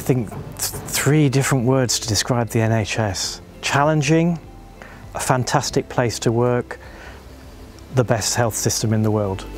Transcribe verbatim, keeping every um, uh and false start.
think th three different words to describe the N H S. Challenging, a fantastic place to work, the best health system in the world.